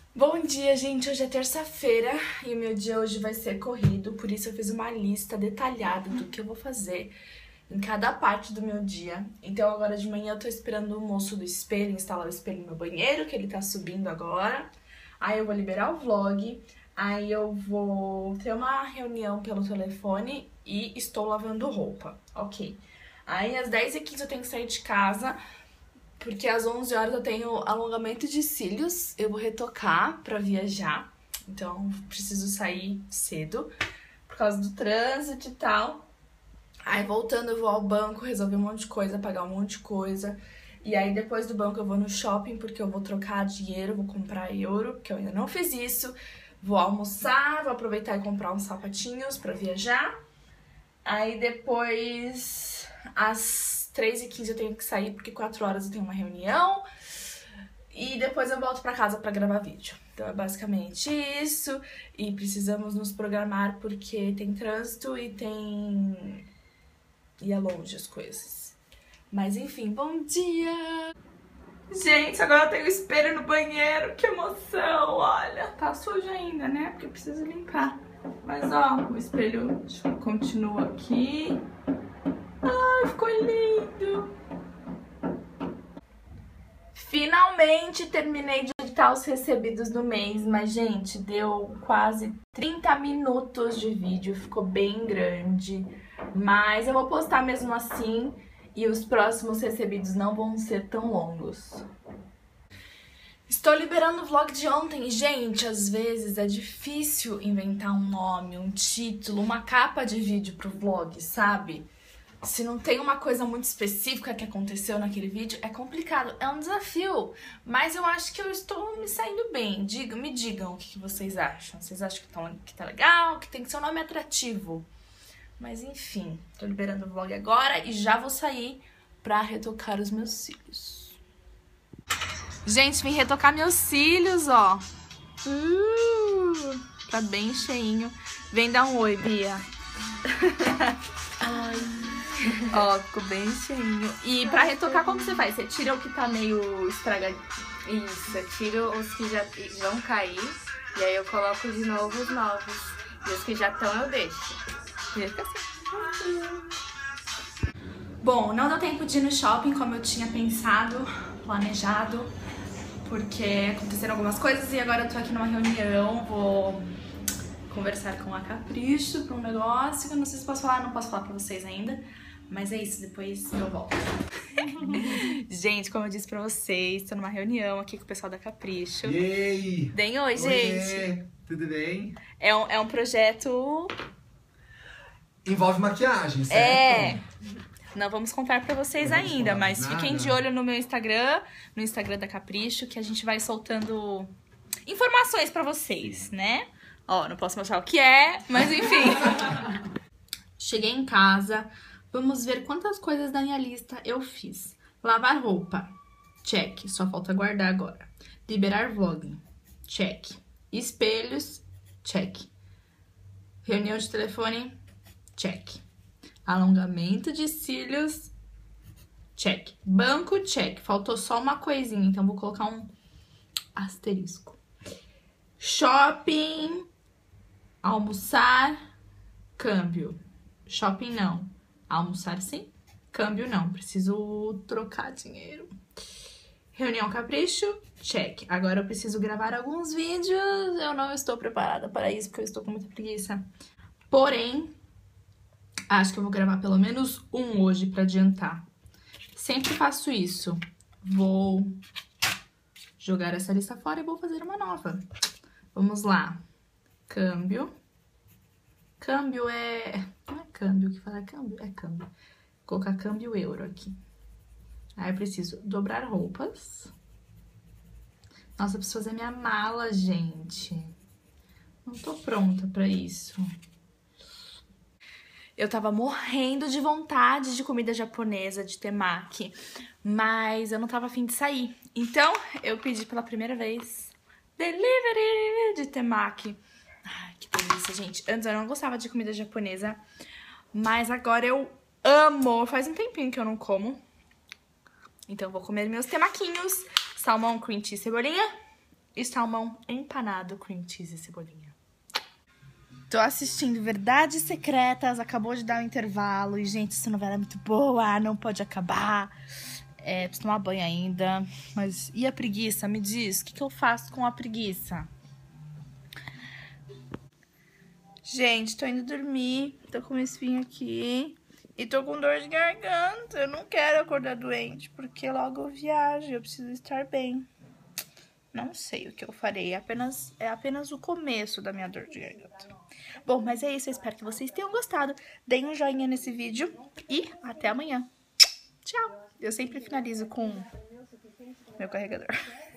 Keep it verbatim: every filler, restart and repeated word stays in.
Bom dia, gente! Hoje é terça-feira e o meu dia hoje vai ser corrido, por isso eu fiz uma lista detalhada do que eu vou fazer em cada parte do meu dia. Então agora de manhã eu tô esperando o moço do espelho instalar o espelho no meu banheiro, que ele tá subindo agora. Aí eu vou liberar o vlog, aí eu vou ter uma reunião pelo telefone e estou lavando roupa, ok. Aí às dez e quinze eu tenho que sair de casa, porque às onze horas eu tenho alongamento de cílios, eu vou retocar pra viajar, então preciso sair cedo por causa do trânsito e tal. Aí voltando eu vou ao banco resolver um monte de coisa, pagar um monte de coisa. E aí depois do banco eu vou no shopping porque eu vou trocar dinheiro, vou comprar euro, porque eu ainda não fiz isso. Vou almoçar, vou aproveitar e comprar uns sapatinhos pra viajar. Aí depois, às três e quinze eu tenho que sair porque quatro horas eu tenho uma reunião. E depois eu volto pra casa pra gravar vídeo. Então é basicamente isso. E precisamos nos programar porque tem trânsito e tem... e é longe as coisas. Mas enfim, bom dia! Gente, agora eu tenho espelho no banheiro, que emoção, olha. Tá sujo ainda, né? Porque eu preciso limpar. Mas ó, o espelho continua aqui. Ai, ficou lindo! Finalmente terminei de editar os recebidos do mês, mas gente, deu quase trinta minutos de vídeo, ficou bem grande. Mas eu vou postar mesmo assim e os próximos recebidos não vão ser tão longos. Estou liberando o vlog de ontem. Gente, às vezes é difícil inventar um nome, um título, uma capa de vídeo pro vlog, sabe? Se não tem uma coisa muito específica que aconteceu naquele vídeo, é complicado, é um desafio. Mas eu acho que eu estou me saindo bem. Diga, me digam o que vocês acham. Vocês acham que tá, que tá legal, que tem que ser um nome atrativo? Mas enfim, tô liberando o vlog agora e já vou sair pra retocar os meus cílios. Gente, vim retocar meus cílios, ó. Uh, tá bem cheinho. Vem dar um oi, Bia. Oi. Ó, ficou bem cheinho. E pra retocar, como você faz? Você tira o que tá meio estragado. Isso, eu tiro os que já vão cair. E aí eu coloco de novo os novos. E os que já estão eu deixo. E fica assim. Bom, não deu tempo de ir no shopping como eu tinha pensado, planejado, porque aconteceram algumas coisas e agora eu tô aqui numa reunião, vou conversar com a Capricho pra um negócio que eu não sei se posso falar, não posso falar pra vocês ainda, mas é isso, depois eu volto. Gente, como eu disse pra vocês, tô numa reunião aqui com o pessoal da Capricho. E aí? Deem oi, gente! Oiê. Tudo bem? É um, é um projeto... Envolve maquiagem, certo? É! Não vamos contar pra vocês Não vamos ainda, falar mas nada. fiquem de olho no meu Instagram, no Instagram da Capricho, que a gente vai soltando informações pra vocês, né? Ó, não posso mostrar o que é, mas enfim. Cheguei em casa, vamos ver quantas coisas da minha lista eu fiz. Lavar roupa, check, só falta guardar agora. Liberar vlog, check. Espelhos, check. Reunião de telefone, check. Alongamento de cílios, check. Banco, check. Faltou só uma coisinha, então vou colocar um asterisco. Shopping, almoçar, câmbio. Shopping não. Almoçar sim, câmbio não. Preciso trocar dinheiro. Reunião Capricho, check. Agora eu preciso gravar alguns vídeos. Eu não estou preparada para isso, porque eu estou com muita preguiça. Porém... acho que eu vou gravar pelo menos um hoje pra adiantar. Sempre faço isso. Vou jogar essa lista fora e vou fazer uma nova. Vamos lá. Câmbio. Câmbio é... não é câmbio, o que fala é câmbio? É câmbio. Vou colocar câmbio euro aqui. Aí eu preciso dobrar roupas. Nossa, eu preciso fazer minha mala, gente. Não tô pronta pra isso. Eu tava morrendo de vontade de comida japonesa, de temaki, mas eu não tava afim de sair. Então, eu pedi pela primeira vez delivery de temaki. Ai, que delícia, gente. Antes eu não gostava de comida japonesa, mas agora eu amo. Faz um tempinho que eu não como. Então, eu vou comer meus temaquinhos. Salmão, cream cheese, cebolinha e salmão empanado, cream cheese e cebolinha. Tô assistindo Verdades Secretas, acabou de dar um intervalo. E, gente, essa novela é muito boa, não pode acabar. É, preciso tomar banho ainda. Mas e a preguiça? Me diz, o que, que eu faço com a preguiça? Gente, tô indo dormir. Tô com uma espinha aqui. E tô com dor de garganta. Eu não quero acordar doente, porque logo eu viajo. Eu preciso estar bem. Não sei o que eu farei. É apenas, é apenas o começo da minha dor de garganta. Bom, mas é isso. Eu espero que vocês tenham gostado. Deem um joinha nesse vídeo. E até amanhã. Tchau. Eu sempre finalizo com meu carregador.